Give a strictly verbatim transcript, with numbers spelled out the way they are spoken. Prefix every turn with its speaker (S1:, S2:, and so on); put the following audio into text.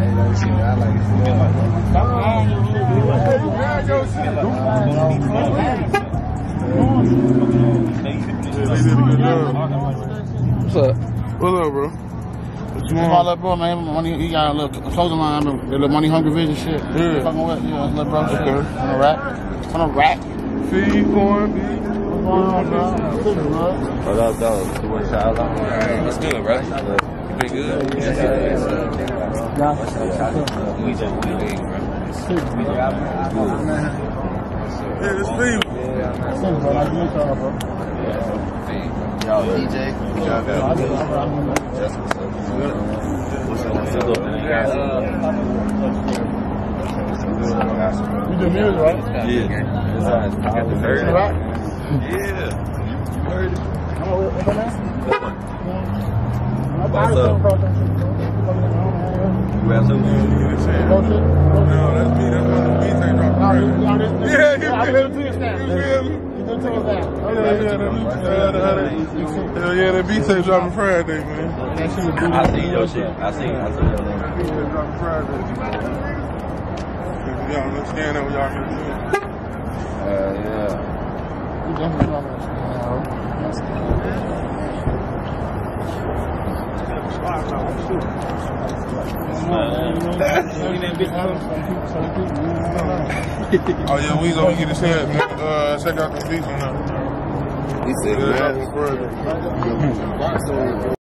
S1: that shit. I like it.
S2: What's up?
S3: What's up, bro? What's
S2: My little bro, man, money, he got a little clothing line, the little money hungry vision shit.
S3: Yeah.
S2: Fucking with, yeah, little bro shit.
S3: Okay.
S2: On a rack. On a rack.
S3: Feed, corn, beef.
S2: What's going on, bro?
S1: What up, though? What's up?
S4: What's good, bro? You been good?
S1: Yeah.
S4: We just we leave, bro.
S3: Yeah, it's feed.
S1: Yo, D J. Good job, man. Just what's up. What's up? What's up?
S2: You do music, right?
S1: Yeah. Got the bird.
S2: Right?
S1: Yeah. Bird.
S2: What's your name?
S1: What's up? You have some music?
S3: No, that's me. That's one of the beats they dropped. Yeah, you feel me? You feel me? Hell yeah, that beat tape dropping Friday, man.
S1: I seen your shit. I seen I seen your name.
S3: Beat tape dropping Friday. Y'all understand that what y'all can do?
S1: Uh, yeah.
S2: You definitely know that.
S3: Oh yeah, Weezo, we get his head. Uh, check out the beats on that.
S1: He said,
S3: yeah,